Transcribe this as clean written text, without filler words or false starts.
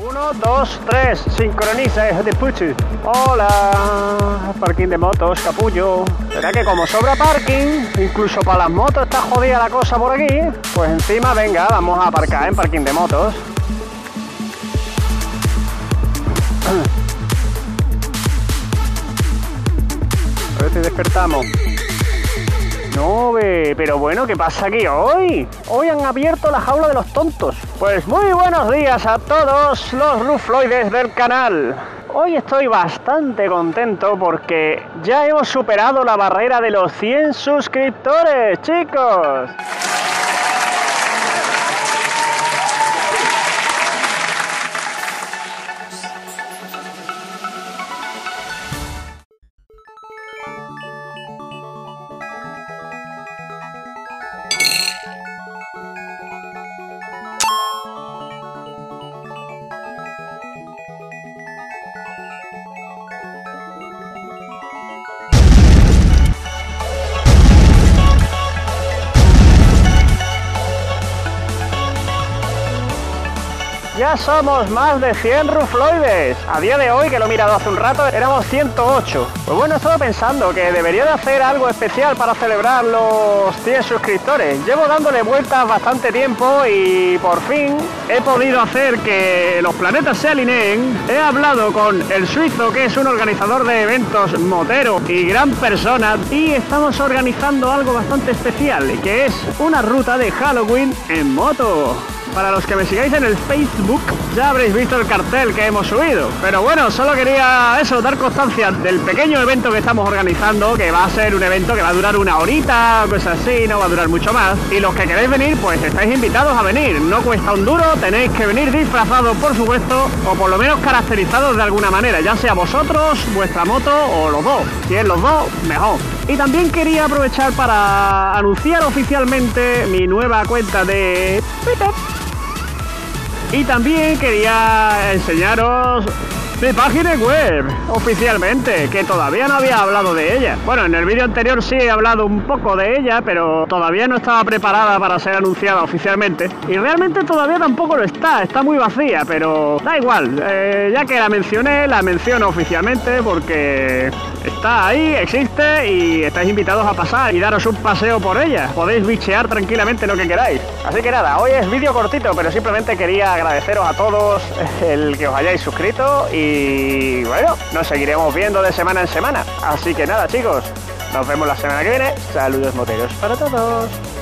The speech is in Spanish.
1, 2, 3, sincroniza, hijo de pucho. Hola, parking de motos, capullo. ¿Será que como sobra parking, incluso para las motos está jodida la cosa por aquí? Pues encima, venga, vamos a aparcar en parking de motos. A ver si despertamos. No, pero bueno, ¿qué pasa aquí hoy? Hoy han abierto la jaula de los tontos. Pues muy buenos días a todos los rufloides del canal. Hoy estoy bastante contento porque ya hemos superado la barrera de los 100 suscriptores, chicos. Ya somos más de 100 rufloides. A día de hoy, que lo he mirado hace un rato, éramos 108. Pues bueno, he estado pensando que debería de hacer algo especial para celebrar los 100 suscriptores. Llevo dándole vueltas bastante tiempo y por fin he podido hacer que los planetas se alineen. He hablado con el suizo, que es un organizador de eventos motero y gran persona, y estamos organizando algo bastante especial, que es una ruta de Halloween en moto. Para los que me sigáis en el Facebook, ya habréis visto el cartel que hemos subido. Pero bueno, solo quería dar constancia del pequeño evento que estamos organizando, que va a ser un evento que va a durar una horita o cosas así, no va a durar mucho más. Y los que queréis venir, pues estáis invitados a venir. No cuesta un duro, tenéis que venir disfrazados, por supuesto, o por lo menos caracterizados de alguna manera, ya sea vosotros, vuestra moto o los dos. Si es los dos, mejor. Y también quería aprovechar para anunciar oficialmente mi nueva cuenta de Twitter. Y también quería enseñaros mi página web, oficialmente, que todavía no había hablado de ella. Bueno, en el vídeo anterior sí he hablado un poco de ella, pero todavía no estaba preparada para ser anunciada oficialmente. Y realmente todavía tampoco lo está muy vacía, pero da igual. Ya que la mencioné, la menciono oficialmente porque está ahí, existe y estáis invitados a pasar y daros un paseo por ella. Podéis bichear tranquilamente lo que queráis. Así que nada, hoy es vídeo cortito, pero simplemente quería agradeceros a todos el que os hayáis suscrito y bueno, nos seguiremos viendo de semana en semana. Así que nada, chicos, nos vemos la semana que viene. Saludos moteros para todos.